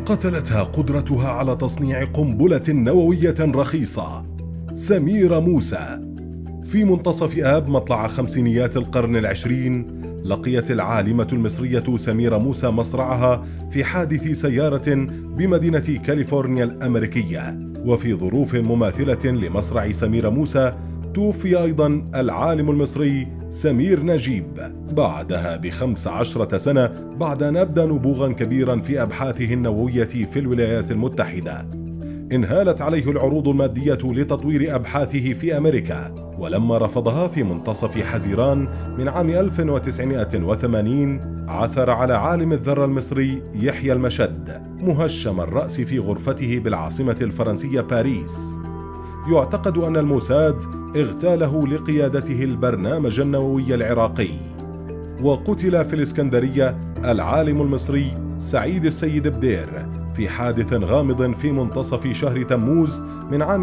قتلتها قدرتها على تصنيع قنبلة نووية رخيصة. سميرة موسى. في منتصف آب مطلع خمسينيات القرن العشرين، لقيت العالمة المصرية سميرة موسى مصرعها في حادث سيارة بمدينة كاليفورنيا الأمريكية. وفي ظروف مماثلة لمصرع سميرة موسى توفي أيضا العالم المصري سمير نجيب بعدها ب15 سنة، بعد أن أبدى نبوغا كبيرا في أبحاثه النووية في الولايات المتحدة. انهالت عليه العروض المادية لتطوير أبحاثه في أمريكا، ولما رفضها في منتصف حزيران من عام 1980 عثر على عالم الذرة المصري يحيى المشد مهشم الرأس في غرفته بالعاصمة الفرنسية باريس. يعتقد أن الموساد اغتاله لقيادته البرنامج النووي العراقي. وقتل في الإسكندرية العالم المصري سعيد السيد بدير في حادث غامض في منتصف شهر تموز من عام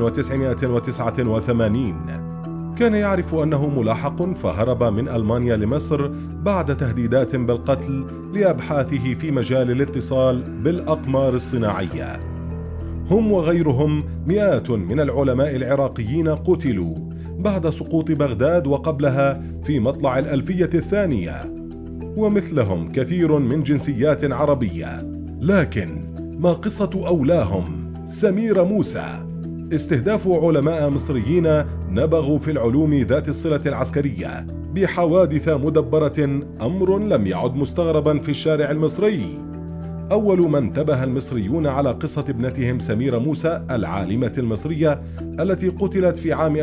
1989. كان يعرف أنه ملاحق فهرب من ألمانيا لمصر بعد تهديدات بالقتل لأبحاثه في مجال الاتصال بالأقمار الصناعية. هم وغيرهم مئات من العلماء العراقيين قتلوا بعد سقوط بغداد وقبلها في مطلع الألفية الثانية، ومثلهم كثير من جنسيات عربية. لكن ما قصة أولاهم سميرة موسى؟ استهداف علماء مصريين نبغوا في العلوم ذات الصلة العسكرية بحوادث مدبرة أمر لم يعد مستغربا في الشارع المصري. أول من انتبه المصريون على قصة ابنتهم سميرة موسى العالمة المصرية التي قتلت في عام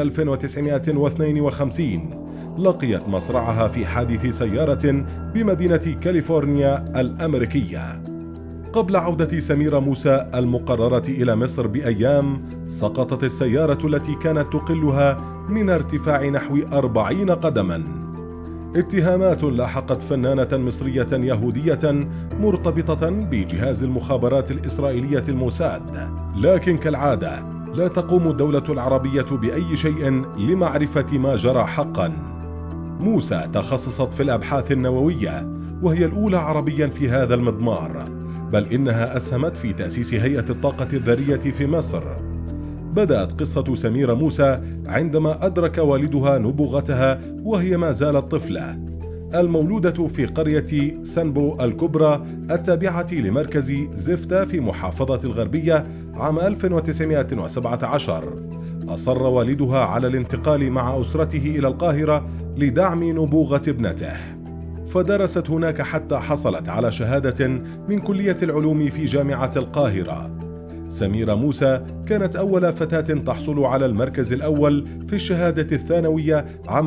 1952، لقيت مصرعها في حادث سيارة بمدينة كاليفورنيا الأمريكية. قبل عودة سميرة موسى المقررة إلى مصر بأيام، سقطت السيارة التي كانت تقلها من ارتفاع نحو 40 قدما. اتهامات لاحقت فنانة مصرية يهودية مرتبطة بجهاز المخابرات الإسرائيلية الموساد، لكن كالعادة لا تقوم الدولة العربية بأي شيء لمعرفة ما جرى حقا. موسى تخصصت في الأبحاث النووية، وهي الأولى عربيا في هذا المضمار، بل إنها أسهمت في تأسيس هيئة الطاقة الذرية في مصر. بدأت قصة سميرة موسى عندما أدرك والدها نبوغتها وهي ما زالت طفلة، المولودة في قرية سنبو الكبرى التابعة لمركز زفتة في محافظة الغربية عام 1917. أصر والدها على الانتقال مع أسرته إلى القاهرة لدعم نبوغة ابنته، فدرست هناك حتى حصلت على شهادة من كلية العلوم في جامعة القاهرة. سميرة موسى كانت أول فتاة تحصل على المركز الأول في الشهادة الثانوية عام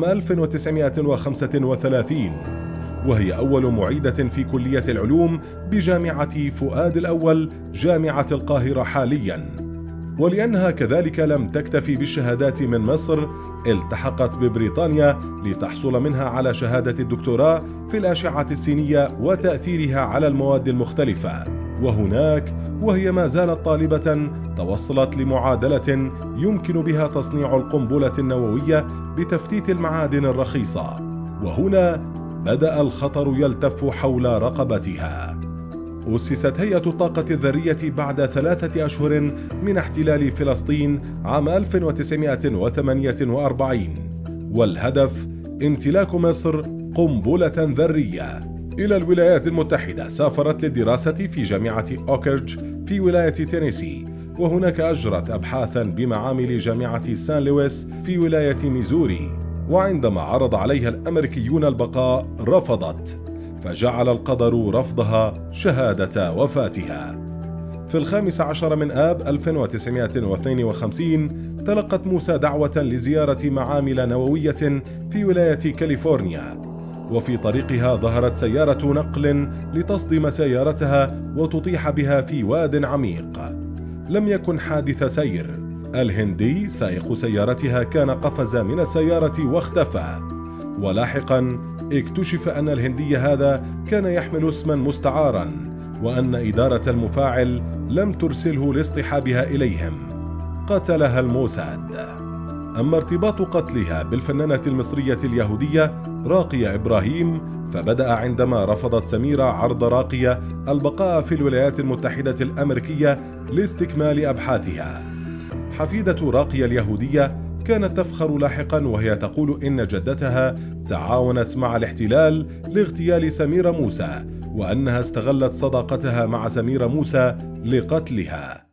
1935، وهي أول معيدة في كلية العلوم بجامعة فؤاد الأول جامعة القاهرة حالياً. ولأنها كذلك لم تكتفي بالشهادات من مصر، التحقت ببريطانيا لتحصل منها على شهادة الدكتوراه في الأشعة السينية وتأثيرها على المواد المختلفة. وهناك وهي ما زالت طالبة توصلت لمعادلة يمكن بها تصنيع القنبلة النووية بتفتيت المعادن الرخيصة، وهنا بدأ الخطر يلتف حول رقبتها. أسست هيئة الطاقة الذرية بعد 3 أشهر من احتلال فلسطين عام 1948، والهدف امتلاك مصر قنبلة ذرية. إلى الولايات المتحدة سافرت للدراسة في جامعة أوكريدج في ولاية تينيسي، وهناك أجرت أبحاثا بمعامل جامعة سان لويس في ولاية ميزوري. وعندما عرض عليها الأمريكيون البقاء رفضت، فجعل القدر رفضها شهادة وفاتها. في 15 من آب 1952 تلقت موسى دعوة لزيارة معامل نووية في ولاية كاليفورنيا، وفي طريقها ظهرت سيارة نقل لتصدم سيارتها وتطيح بها في واد عميق. لم يكن حادث سير، الهندي سائق سيارتها كان قفز من السيارة واختفى، ولاحقا اكتشف أن الهندي هذا كان يحمل اسما مستعارا، وأن إدارة المفاعل لم ترسله لاصطحابها إليهم. قتلها الموساد. أما ارتباط قتلها بالفنانة المصرية اليهودية راقية إبراهيم، فبدأ عندما رفضت سميرة عرض راقية البقاء في الولايات المتحدة الأمريكية لاستكمال أبحاثها. حفيدة راقية اليهودية كانت تفخر لاحقا وهي تقول إن جدتها تعاونت مع الاحتلال لاغتيال سميرة موسى، وأنها استغلت صداقتها مع سميرة موسى لقتلها.